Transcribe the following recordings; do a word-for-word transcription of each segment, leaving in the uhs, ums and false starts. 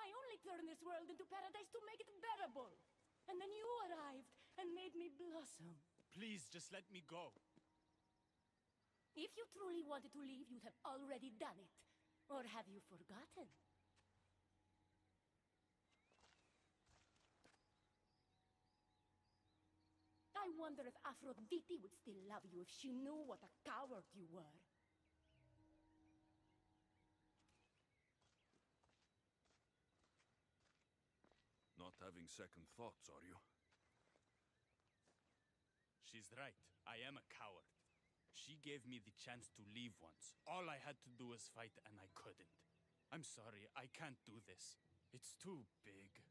I only turned this world into paradise to make it bearable. And then you arrived and made me blossom. Please, just let me go. If you truly wanted to leave, you'd have already done it. Or have you forgotten? I wonder if Aphrodite would still love you if she knew what a coward you were. Not having second thoughts, are you? She's right. I am a coward. She gave me the chance to leave once. All I had to do was fight, and I couldn't. I'm sorry, I can't do this. It's too big.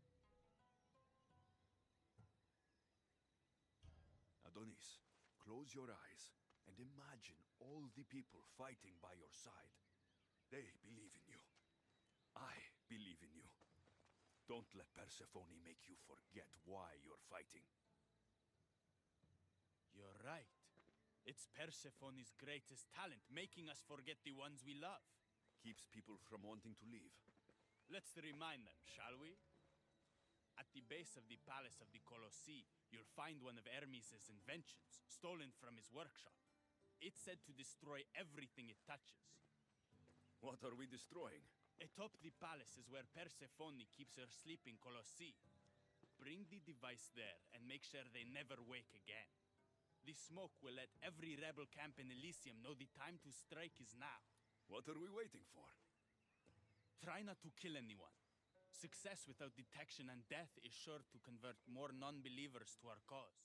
Adonis, close your eyes and imagine all the people fighting by your side. They believe in you. I believe in you. Don't let Persephone make you forget why you're fighting. You're right. It's Persephone's greatest talent, making us forget the ones we love. Keeps people from wanting to leave. Let's remind them, shall we? At the base of the palace of the Colossi, you'll find one of Hermes' inventions, stolen from his workshop. It's said to destroy everything it touches. What are we destroying? Atop the palace is where Persephone keeps her sleeping Colossi. Bring the device there and make sure they never wake again. The smoke will let every rebel camp in Elysium know the time to strike is now. What are we waiting for? Try not to kill anyone. Success without detection and death is sure to convert more non-believers to our cause.